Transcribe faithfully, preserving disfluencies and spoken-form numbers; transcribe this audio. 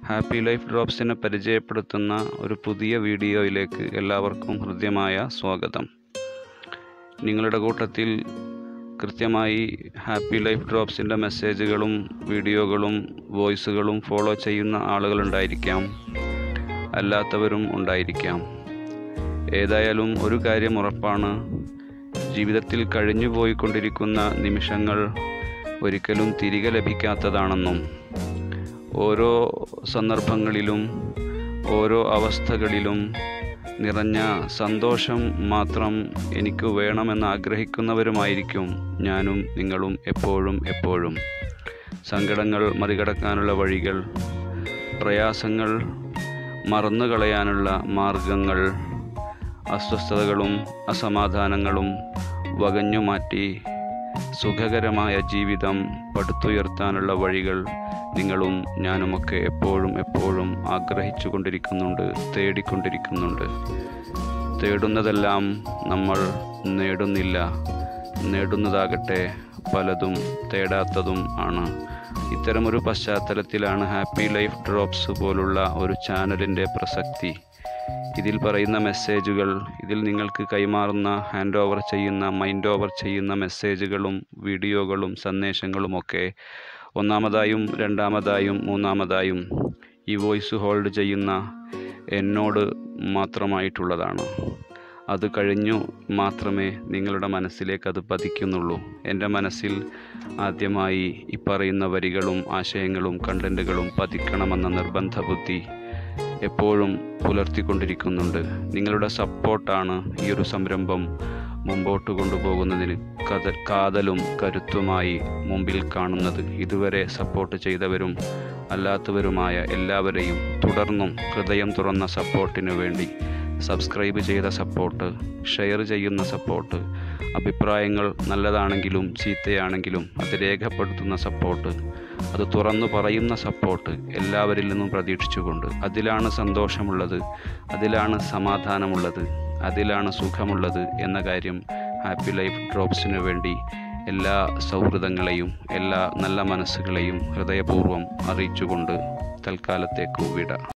Happy life ഡ്രോപ്സിനെ പരിചയപ്പെടുത്തുന്ന ഒരു പുതിയ വീഡിയോയിലേക്ക് എല്ലാവർക്കും ഹൃദ്യമായ സ്വാഗതം. നിങ്ങളുടെ കൂട്ടത്തിൽ കൃത്യമായി ഹാപ്പി ലൈഫ് ഡ്രോപ്സിൻ്റെ മെസ്സേജുകളും വീഡിയോകളും വോയിസുകളും ഫോളോ ചെയ്യുന്ന ആളുകളുണ്ടായിരിക്കാം, അല്ലാത്തവരും ഉണ്ടായിരിക്കാം. ഏതായാലും ഒരു കാര്യം ഉറപ്പാണ്, ജീവിതത്തിൽ കഴിഞ്ഞു പോയിക്കൊണ്ടിരിക്കുന്ന നിമിഷങ്ങൾ ഒരിക്കലും തിരികെ ലഭിക്കാത്തതാണെന്നും ഓരോ സന്ദർഭങ്ങളിലും ഓരോ അവസ്ഥകളിലും നിറഞ്ഞ സന്തോഷം മാത്രം എനിക്ക് വേണമെന്ന് ആഗ്രഹിക്കുന്നവരുമായിരിക്കും ഞാനും നിങ്ങളും എപ്പോഴും എപ്പോഴും. സങ്കടങ്ങൾ മറികടക്കാനുള്ള വഴികൾ, പ്രയാസങ്ങൾ മറന്നുകളയാനുള്ള മാർഗങ്ങൾ, അസ്വസ്ഥതകളും അസമാധാനങ്ങളും വകഞ്ഞുമാറ്റി സുഖകരമായ ജീവിതം പടുത്തുയർത്താനുള്ള വഴികൾ നിങ്ങളും ഞാനുമൊക്കെ എപ്പോഴും എപ്പോഴും ആഗ്രഹിച്ചു കൊണ്ടിരിക്കുന്നുണ്ട്, തേടിക്കൊണ്ടിരിക്കുന്നുണ്ട്. തേടുന്നതെല്ലാം നമ്മൾ നേടുന്നില്ല, നേടുന്നതാകട്ടെ പലതും തേടാത്തതും ആണ്. ഇത്തരമൊരു പശ്ചാത്തലത്തിലാണ് ഹാപ്പി ലൈഫ് ഡ്രോപ്സ് പോലുള്ള ഒരു ചാനലിൻ്റെ പ്രസക്തി. ഇതിൽ പറയുന്ന മെസ്സേജുകൾ, ഇതിൽ നിങ്ങൾക്ക് കൈമാറുന്ന ഹാൻഡ് ഓവർ ചെയ്യുന്ന മൈൻഡ് ഓവർ ചെയ്യുന്ന മെസ്സേജുകളും വീഡിയോകളും സന്ദേശങ്ങളുമൊക്കെ ഒന്നാമതായും രണ്ടാമതായും മൂന്നാമതായും ഈ വോയിസ് ഹോൾഡ് ചെയ്യുന്ന എന്നോട് മാത്രമായിട്ടുള്ളതാണ്. അത് കഴിഞ്ഞു മാത്രമേ നിങ്ങളുടെ മനസ്സിലേക്ക് അത് പതിക്കുന്നുള്ളൂ. എൻ്റെ മനസ്സിൽ ആദ്യമായി ഈ പറയുന്ന വരികളും ആശയങ്ങളും കണ്ടൻറ്റുകളും പതിക്കണമെന്ന നിർബന്ധ ബുദ്ധി എപ്പോഴും പുലർത്തിക്കൊണ്ടിരിക്കുന്നുണ്ട്. നിങ്ങളുടെ സപ്പോർട്ടാണ് ഈ ഒരു സംരംഭം മുമ്പോട്ട് കൊണ്ടുപോകുന്നതിന് കഥ കാതലും കരുത്തുമായി മുമ്പിൽ കാണുന്നത്. ഇതുവരെ സപ്പോർട്ട് ചെയ്തവരും അല്ലാത്തവരുമായ എല്ലാവരെയും തുടർന്നും ഹൃദയം തുറന്ന സപ്പോർട്ടിനു വേണ്ടി, സബ്സ്ക്രൈബ് ചെയ്ത സപ്പോർട്ട്, ഷെയർ ചെയ്യുന്ന സപ്പോർട്ട്, അഭിപ്രായങ്ങൾ നല്ലതാണെങ്കിലും ചീത്തയാണെങ്കിലും അത് രേഖപ്പെടുത്തുന്ന സപ്പോർട്ട്, അത് തുറന്നു പറയുന്ന സപ്പോർട്ട് എല്ലാവരിൽ നിന്നും പ്രതീക്ഷിച്ചുകൊണ്ട്, അതിലാണ് സന്തോഷമുള്ളത്, അതിലാണ് സമാധാനമുള്ളത്, അതിലാണ് സുഖമുള്ളത് എന്ന കാര്യം ഹാപ്പി ലൈഫ് ഡ്രോപ്സിനു വേണ്ടി എല്ലാ സൗഹൃദങ്ങളെയും എല്ലാ നല്ല മനസ്സുകളെയും ഹൃദയപൂർവ്വം അറിയിച്ചുകൊണ്ട് തൽക്കാലത്തേക്ക് വിട.